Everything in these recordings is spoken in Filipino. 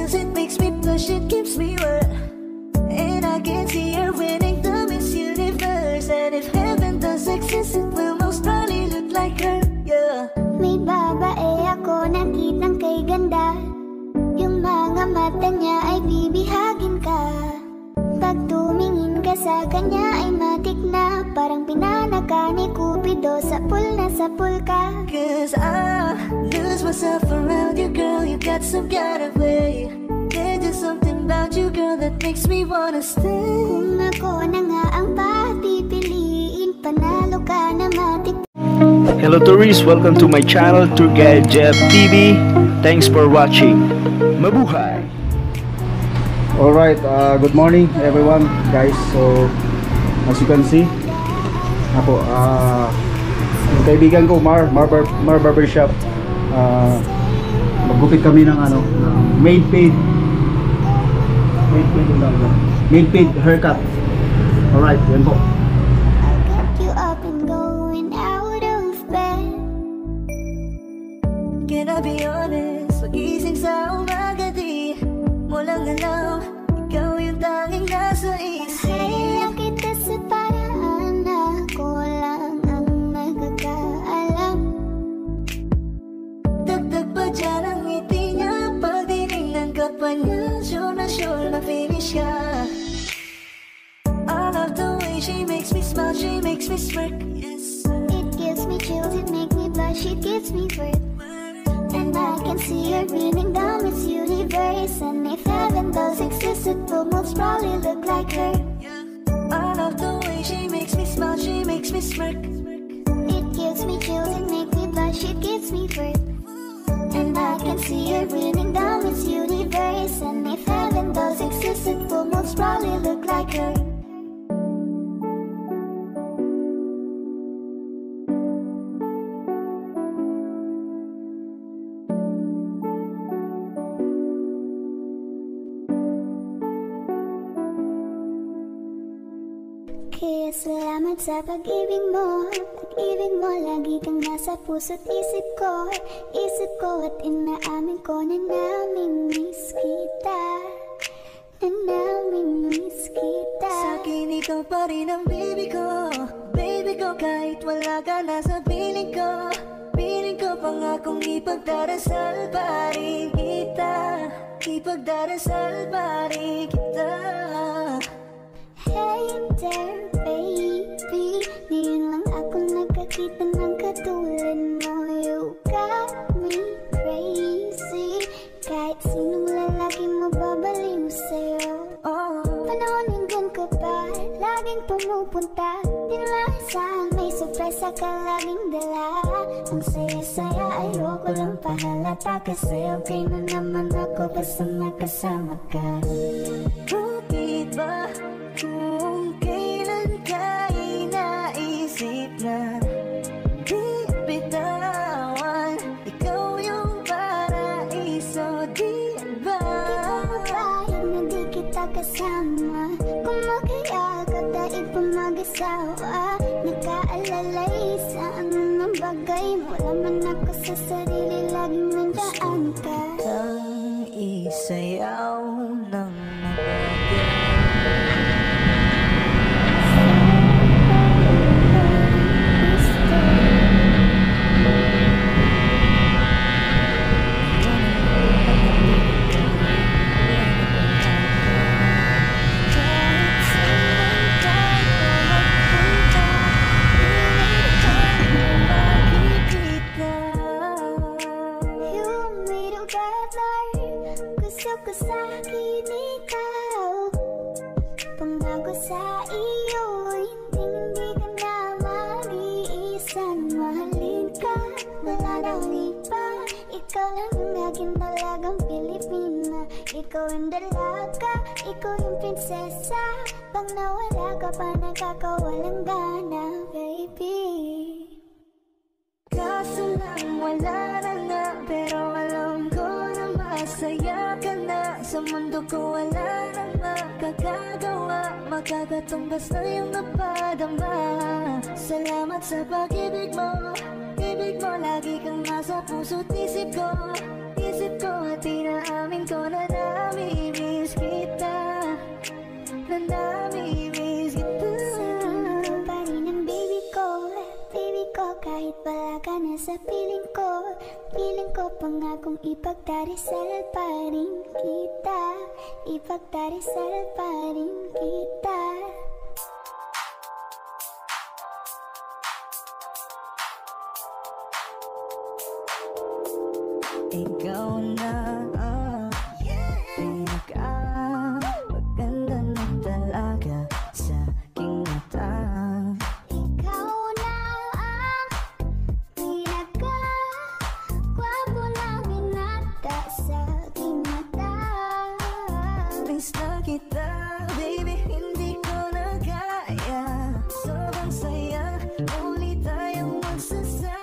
'cause it makes me blush, it keeps me wet. And I can see her winning the Miss Universe. And if heaven does exist, it will most probably look like her, yeah. May babae ako nakitang kay ganda. Yung mga mata niya ay bibihagin ka. Pag tumingin ka sa kanya ay matik na. Parang pinanaka ni Cupido, sapul na sapul ka. 'Cause I lose myself around you, girl. You got some kind of way. There's just something about you, girl, that makes me wanna stay. Kung ako na nga ang papipiliin, panalo ka na matik. Hello tourists, welcome to my channel, Tour Guide Jeff TV. Thanks for watching. Mabuhay! Alright, good morning everyone guys. So as you can see, ako, yung kaibigan ko Mar Barbershop, maggupit kami ng maid paid haircut. Alright, yan po. I'll get you up and going out of bed. Can I be honest? Pagising sa umaga di mo lang alam, ikaw yung tanging nasa isip. Kaya kita sa paraan, ako lang ang nakakaalam. Dagdag pa dyan ang ngiti niya, pag dinignan ka pa niya, sure na finish ka. I love the way she makes me smile, she makes me smirk, yes. It gives me chills, it makes me blush, it gives me birth. And I can see her winning down Miss Universe. And if heaven does exist, it will most probably look like her. I love the way she makes me smile, she makes me smirk. It gives me chills, it makes me blush, it gives me birth. And I can see her winning down Miss Universe. And if heaven does exist, it will most probably look like her. Kaya salamat sa pag-ibig mo. Pag-ibig mo, lagi kang nasa puso't isip ko. Isip ko at inaamin ko na namimiss kita. Na namimiss kita. Sa'kin ikaw pa rin ang baby ko. Baby ko, kahit wala ka na sa piling ko. Piling ko pangakong ipagdarasal pa rin kita. Ipagdarasal pa rin kita. Hey there, baby, ngayon lang ako nakakita ng katulad mo. You got me crazy, kahit sinong lalaki mababaliw sa'yo. Panahon hanggang ka pa, laging pumupunta. Di naman saan may sorpresa ka laging dala. Ang saya-saya, ayoko lang pahalata. Kasi okay na naman ako basta magkasama ka. Bakit ba kung kailan ka inaisip na di bitawan? Ikaw yung paraiso, di ba? Di ko mapahig na di kita kasama. Kung mag-iyak at daig pa mag-asawa. Nakaalalay sa anong bagay. Wala man ako sa sarili, laging nandaan ka. Ang isayaw ng mapagay. Gusto ko sa'kin ikaw, pangako sa iyo, hindi ka na mag-iisa. Mahalin ka, wala daw iba. Ikaw lang ang akin talagang Pilipina. Ikaw ang dalaga, ikaw yung prinsesa. Pag nawala ka pa, nakakawalang gana, baby. Kaso lang wala na nga, pero alam ko na masaya ka na. Sa mundo ko wala na makakagawa, makakatumbas na yung napadama. Salamat sa pag-ibig mo, ibig mo, lagi kang nasa puso't isip ko. Isip ko at inaamin ko na kong ipagdarasal pa rin kita. Ipagdarasal pa rin kita. Ikaw na maganda na talaga sa aking mata. Ikaw na ang pinaka-gwapo na binata sa aking mata. Miss na kita, baby, hindi ko na kaya. Sobrang saya, ulit tayong magsasama.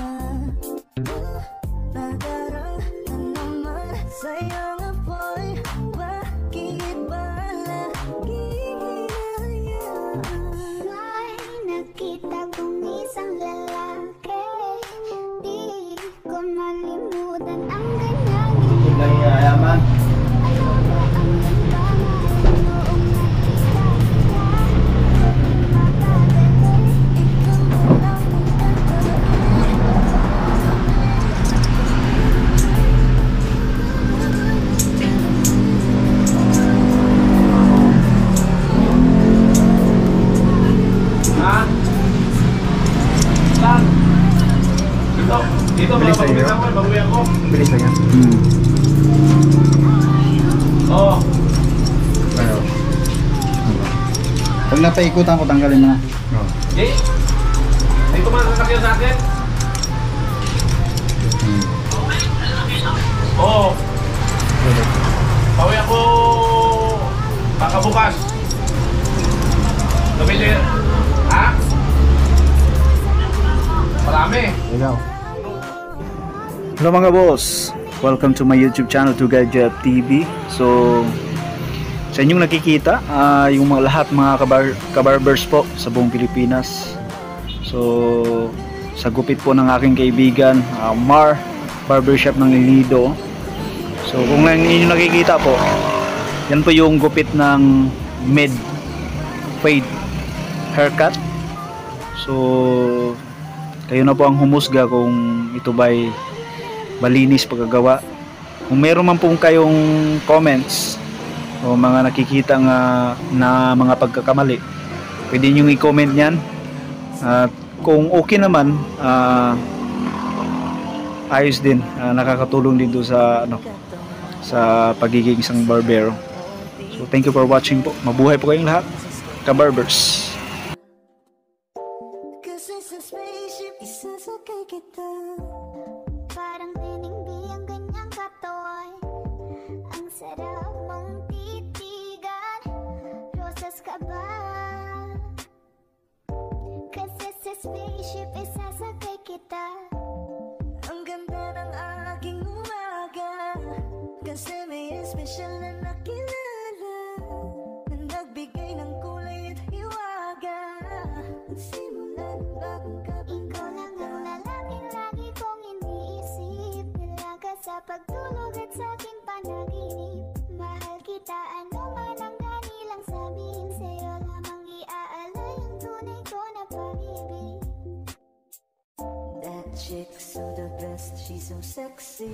Nadarang na naman sa'yo nga boy, bakit ba lagi hinayaan? May nakita kong isang lalaki, di ko malimutan ang kanyang ngiti. Yayaman. Ayoko ang ganda na noong nakita kita. Mapagaling. Ikaw na lang ang Dito Bilis mga na yun. pagbilang ko, baguhin ako. Bilis na yan. Oo. Ayaw. Pag napaikutan ko, tanggalin mo na. Eh? Dito man sasakyan sa atin? Oo. Bawi ako baka bukas. Lumili. Ha? Marami. Ikaw. Hello mga boss, welcome to my YouTube channel, Tour Jeff TV. So sa inyong nakikita, yung mga lahat mga kabarbers po sa buong Pilipinas. So sa gupit po ng aking kaibigan, Mar Barbershop ng Lido. So kung inyong nakikita po, yan po yung gupit ng mid fade haircut. So kayo na po ang humusga kung ito ba'y malinis pagkagawa. Kung meron man pong kayong comments o mga nakikita nga na mga pagkakamali, pwede nyo i-comment yan. At kung okay naman, ayos din, nakakatulong din doon sa sa pagiging isang barbero. So thank you for watching po. Mabuhay po kayong lahat, kabarbers. kasi sa spaceship isasakay kita. Parang tiningbi ang ganyang katawan. Ang sarap mong titigan. Rosas ka ba? Kasi sa spaceship isasakay kita. Ang ganda ng aking umaga, kasi may espesyal na nakilala na nagbigay ng kulay at hiwaga. Nagsimula ng bagong Ikaw lang ang lalaking lagi kong iniisip. Nilaga sa pagtulog at sa aking panaginip. Mahal kita, ano man ang kanilang sabihin. Sa'yo lamang iaalay ang tunay ko na pag-ibig. That chick's so the best, she's so sexy.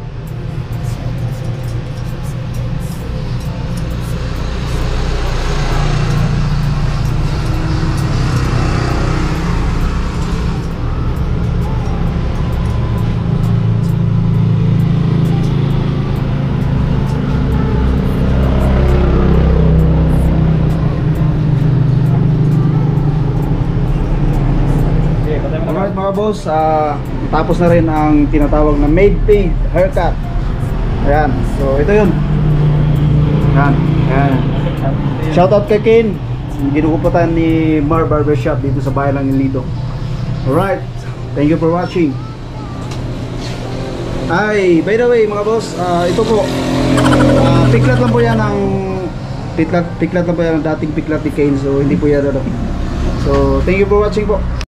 Alright mga boss, tapos na rin ang tinatawag na made fade haircut. Ayan, so ito yun. Ayan, ayan. Shoutout kay Ken, ginukuputan ni Mar Barbershop dito sa bayan ng Lido. Alright, thank you for watching. Ay, by the way mga boss, ito po, piklat lang po yan ng piklat lang po yan ng dating piklat ni Kane, so hindi po yan ano. So thank you for watching po.